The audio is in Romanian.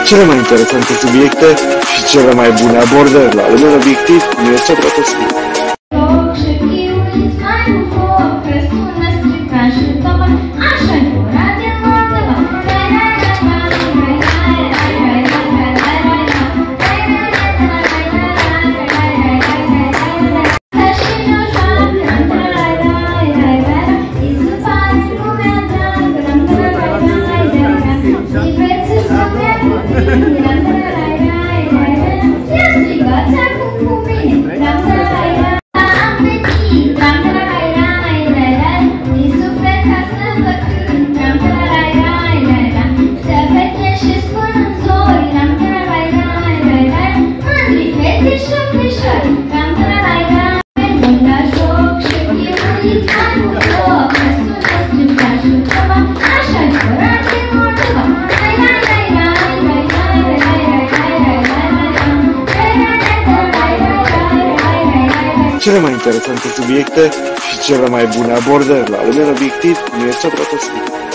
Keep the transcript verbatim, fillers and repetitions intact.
Cele mai interesante subiecte și cele mai bune abordări la lumen obiectiv nu este protestul. Cele mai interesante subiecte și cele mai bune abordări la lumen obiectiv nu este protestul.